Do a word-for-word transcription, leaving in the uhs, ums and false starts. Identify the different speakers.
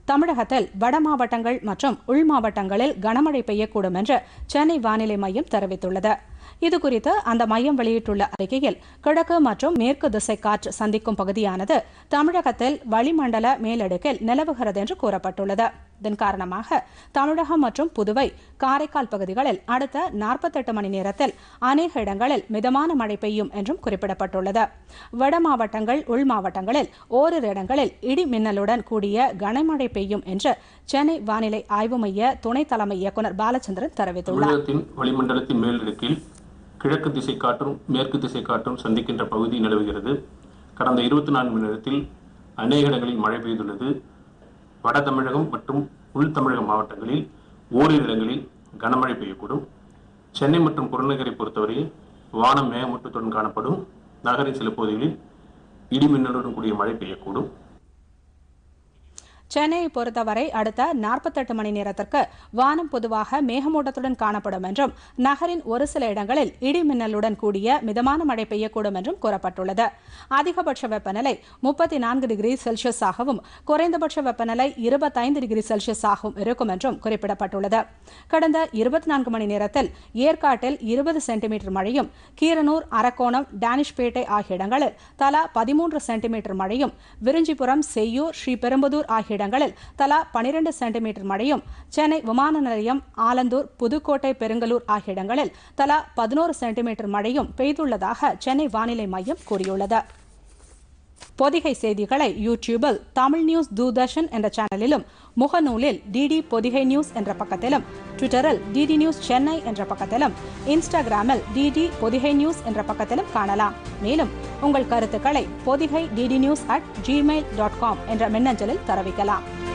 Speaker 1: தமிழகத்தில் வட மாவட்டங்கள் மற்றும் உள் மாவட்டங்களில் கனமழை பெய்யக்கூடும் என்று சென்னை வானிலை மையம் தெரிவித்துள்ளது. இதுகுறித்து அந்த மையம் வெளியிட்டுள்ள அறிக்கையில், கிழக்கு மற்றும் மேற்கு திசை காற்று சந்திக்கும் பகுதியானது தமிழகத்தில் வளிமண்டல மேலடுக்கில் நிலவுகிறது என்று கூறப்பட்டுள்ளது. இதன் காரணமாக தமிழகம் மற்றும் புதுவை, காரைக்கால் பகுதிகளில் அடுத்த நாற்பத்தெட்டு மணி நேரத்தில் அநேக இடங்களில் மிதமான மழை பெய்யும் என்றும் குறிப்பிடப்பட்டுள்ளது. வட மாவட்டங்கள், உள் மாவட்டங்களில் ஓரிரு இடங்களில் இடி மின்னலுடன் கூடிய கனமழை பெய்யும் என்று சென்னை வானிலை ஆய்வு மைய துணை தலைமை இயக்குநர் பாலச்சந்திரன் தெரிவித்துள்ளார்.
Speaker 2: வளிமண்டலத்தின் மேலடுக்கில் கிழக்கு திசை காற்றும் மேற்கு திசை காற்றும் சந்திக்கின்ற பகுதி நிலவுகிறது. கடந்த இருபத்தி நான்கு மணி நேரத்தில் அநேக இடங்களில் மழை பெய்துள்ளது. வட தமிழகம் மற்றும் உள் தமிழக மாவட்டங்களில் ஓரிரு இடங்களில் கனமழை பெய்யக்கூடும். சென்னை மற்றும் புறநகரை பொறுத்தவரை வானம் மேகமூட்டத்துடன் காணப்படும். நகரின் சில பகுதிகளில் இடி மின்னலுடன் கூடிய மழை பெய்யக்கூடும்.
Speaker 1: சென்னையை பொறுத்தவரை அடுத்த நாற்பத்தெட்டு மணி நேரத்திற்கு வானம் பொதுவாக மேகமூட்டத்துடன் காணப்படும் என்றும், நகரின் ஒரு சில இடங்களில் இடி மின்னலுடன் கூடிய மிதமான மழை பெய்யக்கூடும் என்றும் கூறப்பட்டுள்ளது. அதிகபட்ச வெப்பநிலை முப்பத்தி நான்கு டிகிரி செல்சியஸாகவும் குறைந்தபட்ச வெப்பநிலை இருபத்தைந்து டிகிரி செல்சியஸாகவும் இருக்கும் என்றும் குறிப்பிடப்பட்டுள்ளது. கடந்த இருபத்தி நான்கு மணி நேரத்தில் ஏற்காட்டில் இருபது சென்டிமீட்டர் மழையும், கீரனூர், அரக்கோணம், டானிஷ்பேட்டை ஆகிய இடங்களில் தலா பதிமூன்று சென்டிமீட்டர் மழையும், விருஞ்சிபுரம், செய்யூர், ஸ்ரீபெரும்புதூர் ஆகிய இடங்களில் தலா பனிரெண்டு சென்டிமீட்டர் மழையும், சென்னை விமான நிலையம், ஆலந்தூர், புதுக்கோட்டை, பெருங்கலூர் ஆகிய இடங்களில் தலா பதினோரு சென்டிமீட்டர் மழையும் பெய்துள்ளதாக சென்னை வானிலை மையம் கூறியுள்ளது. பொதிகை செய்திகளை யூடியூபில் தமிழ் நியூஸ் தூர்தர்ஷன் என்ற சேனலிலும், முகநூலில் டிடி பொதிகை நியூஸ் என்ற பக்கத்திலும், ட்விட்டரில் டிடி நியூஸ் சென்னை என்ற பக்கத்திலும், இன்ஸ்டாகிராமில் டிடி பொதிகை நியூஸ் என்ற பக்கத்திலும் காணலாம். மேலும் உங்கள் கருத்துக்களை Podhigai DD news at Gmail dot com என்ற மின்னஞ்சலில் தெரிவிக்கலாம்.